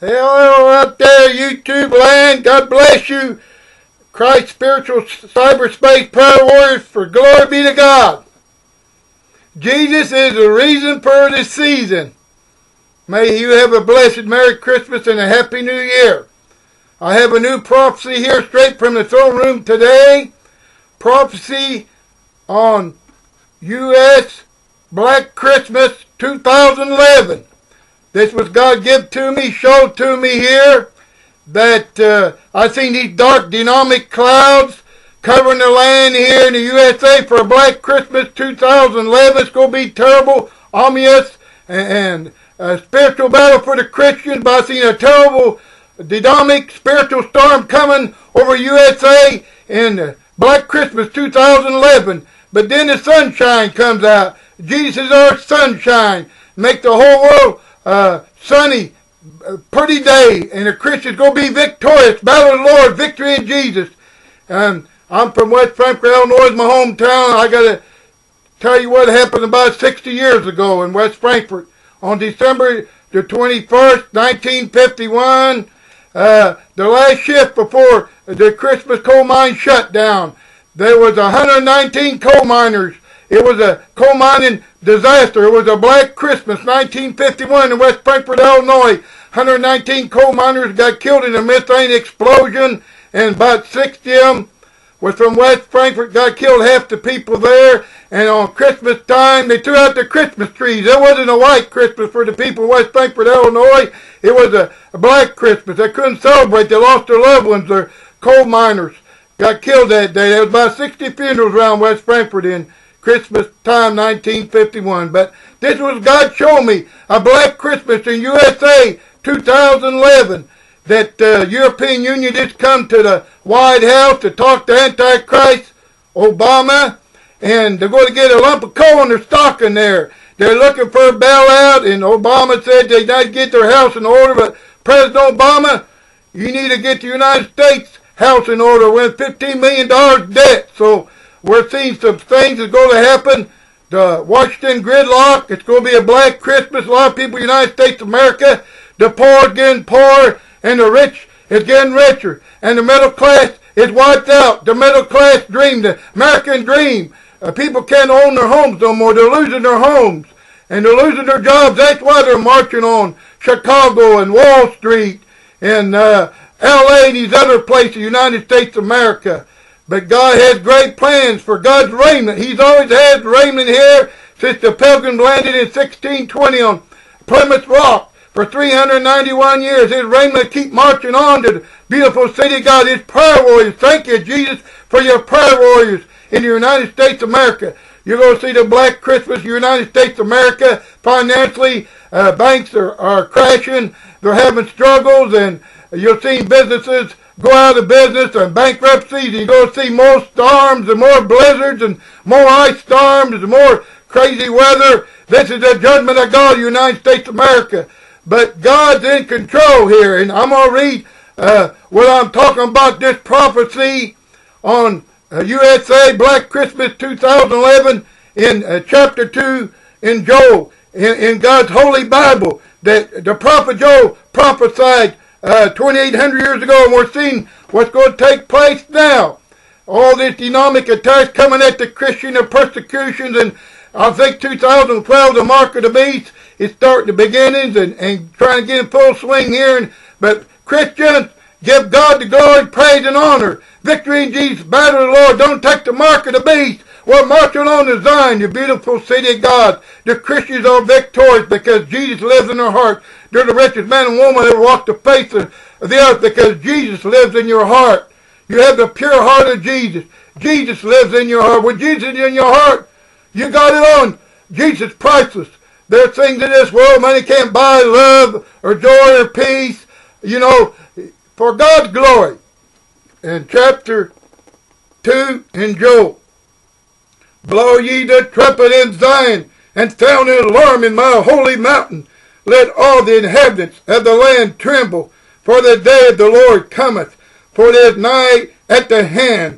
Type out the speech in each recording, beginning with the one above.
Hello out there, YouTube land. God bless you. Christ Spiritual Cyberspace Prayer Warriors, for glory be to God. Jesus is the reason for this season. May you have a blessed Merry Christmas and a Happy New Year. I have a new prophecy here straight from the throne room today. Prophecy on U.S. Black Christmas 2011. This was God give to me, showed to me here, that I seen these dark demonic clouds covering the land here in the USA for a Black Christmas 2011. It's going to be terrible, ominous, and a spiritual battle for the Christians. But I seen a terrible demonic spiritual storm coming over USA in Black Christmas 2011. But then the sunshine comes out. Jesus is our sunshine. Make the whole world sunny, pretty day, and the Christians going to be victorious. Battle of the Lord, victory in Jesus. I'm from West Frankfort, Illinois, my hometown. I got to tell you what happened about 60 years ago in West Frankfort. On December the 21st, 1951, the last shift before the Christmas coal mine shut down, there was 119 coal miners. It was a coal mining disaster. It was a Black Christmas, 1951 in West Frankfort, Illinois. 119 coal miners got killed in a methane explosion, and about 60 of them was from West Frankfort, got killed, half the people there. And on Christmas time, they threw out the Christmas trees. It wasn't a white Christmas for the people of West Frankfort, Illinois. It was a Black Christmas. They couldn't celebrate. They lost their loved ones. Their coal miners got killed that day. There was about 60 funerals around West Frankfort in Christmas time, 1951. But this was God showed me, a Black Christmas in USA 2011, that the European Union just come to the White House to talk to Antichrist Obama, and they're going to get a lump of coal in their stocking there. They're looking for a bailout, and Obama said they need to get their house in order. But President Obama, you need to get the United States house in order. We're in $15 million debt. So we're seeing some things that's going to happen. The Washington gridlock, it's going to be a Black Christmas. A lot of people in the United States of America, the poor is getting poorer, and the rich is getting richer. And the middle class is wiped out. The middle class dream, the American dream. People can't own their homes no more. They're losing their homes. And they're losing their jobs. That's why they're marching on Chicago and Wall Street and L.A. and these other places, United States of America. But God has great plans for God's remnant. He's always had remnant here since the Pilgrims landed in 1620 on Plymouth Rock. For 391 years, his remnant keep marching on to the beautiful city of God. His prayer warriors. Thank you, Jesus, for your prayer warriors in the United States of America. You're going to see the Black Christmas in the United States of America. Financially, banks are crashing. They're having struggles, and you're seeing businesses go out of business and bankruptcies. You're going to see more storms and more blizzards and more ice storms and more crazy weather. This is the judgment of God in the United States of America. But God's in control here, and I'm going to read what I'm talking about, this prophecy on USA Black Christmas 2011 in chapter 2 in Joel, in God's Holy Bible, that the prophet Joel prophesied 2,800 years ago, and we're seeing what's going to take place now. All this demonic attacks coming at the Christian and persecutions, and I think 2012, the mark of the beast, is starting the beginnings and trying to get in full swing here. But Christians, give God the glory, praise, and honor. Victory in Jesus, battle of the Lord. Don't take the mark of the beast. We're marching on to Zion, the beautiful city of God. The Christians are victorious because Jesus lives in their heart. They're the richest man and woman that walked the face of the earth because Jesus lives in your heart. You have the pure heart of Jesus. Jesus lives in your heart. When Jesus is in your heart, you got it on. Jesus priceless. There are things in this world money can't buy, love or joy or peace. You know, for God's glory. In chapter 2 in Joel, blow ye the trumpet in Zion, and sound an alarm in my holy mountain. Let all the inhabitants of the land tremble, for the day of the Lord cometh, for it is nigh at the hand.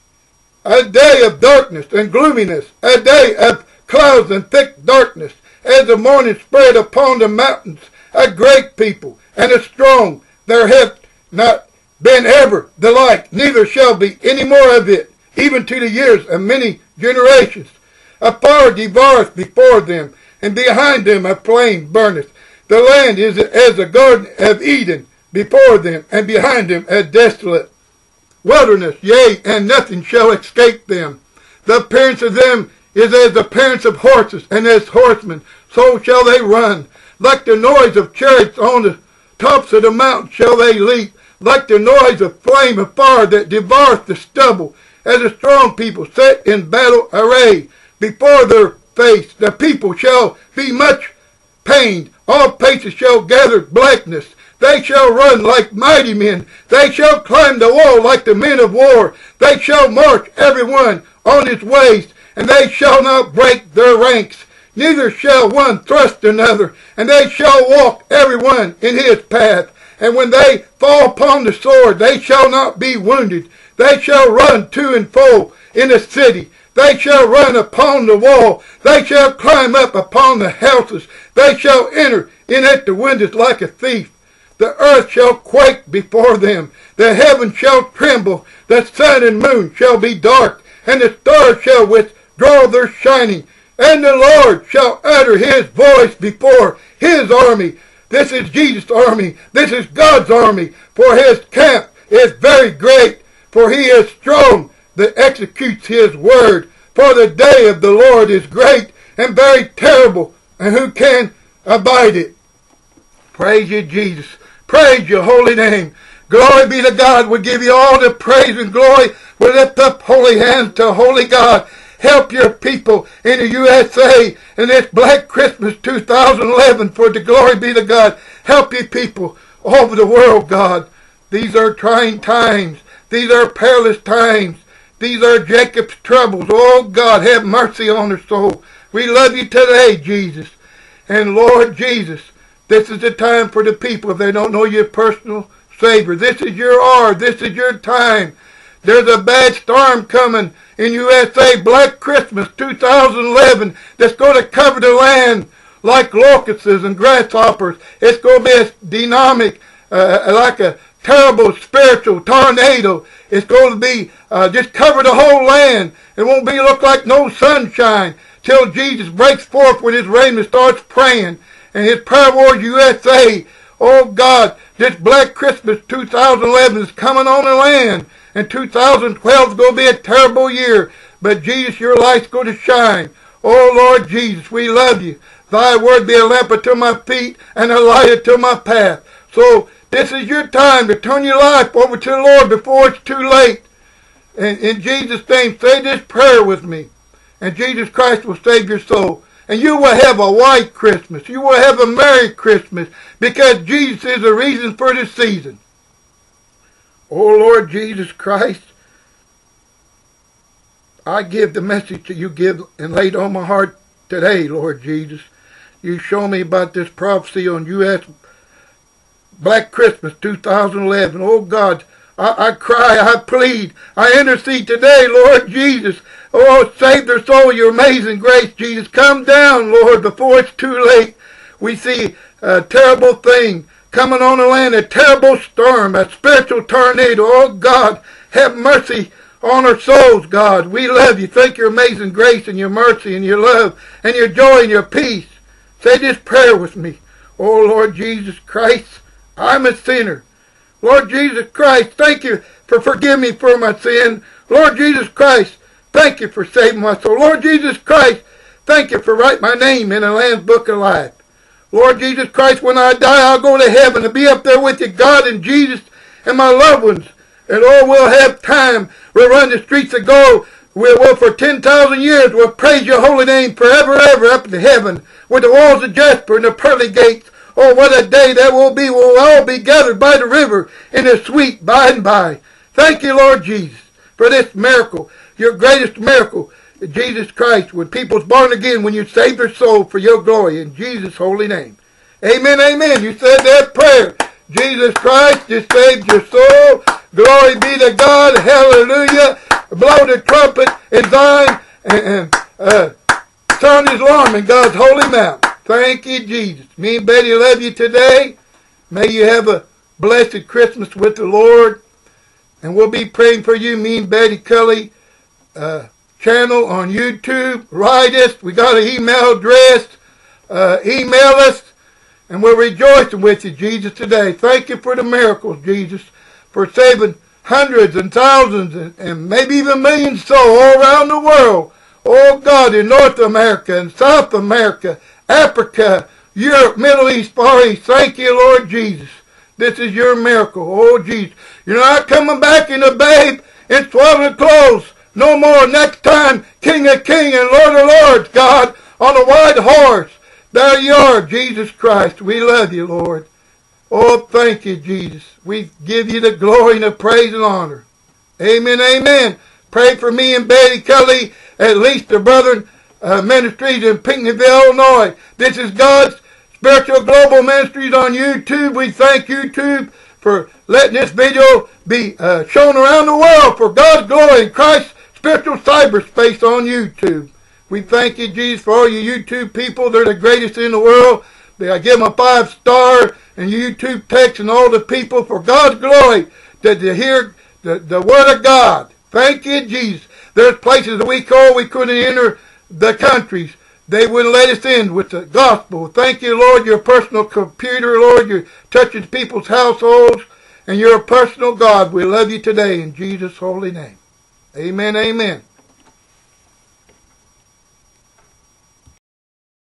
A day of darkness and gloominess, a day of clouds and thick darkness, as the morning spread upon the mountains a great people, and a strong. There hath not been ever the like, neither shall be any more of it, even to the years of many generations. A fire devoureth before them, and behind them a flame burneth. The land is as the garden of Eden before them, and behind them a desolate wilderness, yea, and nothing shall escape them. The appearance of them is as the appearance of horses, and as horsemen, so shall they run. Like the noise of chariots on the tops of the mountain shall they leap, like the noise of flame of fire that devoureth the stubble, as a strong people set in battle array. Before their face the people shall be much pained, all faces shall gather blackness. They shall run like mighty men, they shall climb the wall like the men of war. They shall march every one on his ways, and they shall not break their ranks. Neither shall one thrust another, and they shall walk every one in his path. And when they fall upon the sword, they shall not be wounded. They shall run to and fro in the city. They shall run upon the wall. They shall climb up upon the houses. They shall enter in at the windows like a thief. The earth shall quake before them. The heavens shall tremble. The sun and moon shall be dark, and the stars shall withdraw their shining. And the Lord shall utter his voice before his army. This is Jesus' army. This is God's army. For his camp is very great. For he is strong that executes his word. For the day of the Lord is great and very terrible. And who can abide it? Praise you, Jesus. Praise your holy name. Glory be to God. We give you all the praise and glory. We lift up holy hands to holy God. Help your people in the USA in this Black Christmas 2011, for the glory be to God. Help your people all over the world, God. These are trying times. These are perilous times. These are Jacob's troubles. Oh, God, have mercy on their soul. We love you today, Jesus. And Lord Jesus, this is the time for the people if they don't know your personal Savior. This is your hour. This is your time. There's a bad storm coming in USA, Black Christmas 2011, that's going to cover the land like locusts and grasshoppers. It's going to be a dynamic, like a terrible spiritual tornado. It's going to be just cover the whole land. It won't be look like no sunshine till Jesus breaks forth with his raiment, starts praying. And his Prayer Wars USA, oh God, this Black Christmas 2011 is coming on the land. And 2012 is going to be a terrible year. But Jesus, your light's going to shine. Oh Lord Jesus, we love you. Thy word be a lamp unto my feet and a light unto my path. So this is your time to turn your life over to the Lord before it's too late. And in Jesus' name, say this prayer with me. And Jesus Christ will save your soul. And you will have a white Christmas. You will have a Merry Christmas. Because Jesus is the reason for this season. Oh Lord Jesus Christ, I give the message that you give and laid on my heart today, Lord Jesus. You show me about this prophecy on U.S. Black Christmas 2011. Oh God, I cry, I plead, I intercede today, Lord Jesus. Oh, save their soul, your amazing grace, Jesus. Come down, Lord, before it's too late. We see a terrible thing coming on the land, a terrible storm, a spiritual tornado. Oh God, have mercy on our souls, God. We love you. Thank your amazing grace and your mercy and your love and your joy and your peace. Say this prayer with me. Oh Lord Jesus Christ, I'm a sinner. Lord Jesus Christ, thank you for forgiving me for my sin. Lord Jesus Christ, thank you for saving my soul. Lord Jesus Christ, thank you for writing my name in the Lamb's Book of Life. Lord Jesus Christ, when I die, I'll go to heaven and be up there with you, God and Jesus and my loved ones. And oh, we'll have time. We'll run the streets of gold. We'll for 10,000 years, we'll praise your holy name forever and ever up to heaven with the walls of jasper and the pearly gates. Oh, what a day that will be. We'll all be gathered by the river in the sweet by and by. Thank you, Lord Jesus, for this miracle, your greatest miracle, Jesus Christ, when people's born again, when you save their soul for your glory, in Jesus' holy name. Amen, amen. You said that prayer. Jesus Christ, you saved your soul. Glory be to God. Hallelujah. Blow the trumpet in Zion and sound his alarm in God's holy mount. Thank you, Jesus. Me and Betty love you today. May you have a blessed Christmas with the Lord. And we'll be praying for you, me and Betty Kelly channel on YouTube. Write us. We got an email address. Email us. And we're rejoicing with you, Jesus, today. Thank you for the miracles, Jesus, for saving hundreds and thousands and maybe even millions of souls all around the world. Oh, God, in North America and South America, Africa, Europe, Middle East, Far East. Thank you, Lord Jesus. This is your miracle. Oh, Jesus. You're not coming back in a babe in swaddling clothes. No more. Next time, King of Kings and Lord of Lords, God, on a white horse. There you are, Jesus Christ. We love you, Lord. Oh, thank you, Jesus. We give you the glory and the praise and honor. Amen, amen. Pray for me and Betty Kelly, at least the Brethren Ministries in Pinckneyville, Illinois. This is God's Spiritual Global Ministries on YouTube. We thank YouTube for letting this video be shown around the world for God's glory in Christ's spiritual cyberspace on YouTube. We thank you, Jesus, for all you YouTube people. They're the greatest in the world. I give them a 5-star and YouTube text and all the people for God's glory to hear the Word of God. Thank you, Jesus. There's places that we couldn't enter the countries. They wouldn't let us in with the gospel. Thank you, Lord. You're a personal computer, Lord. You're touching people's households. And you're a personal God. We love you today in Jesus' holy name. Amen, amen.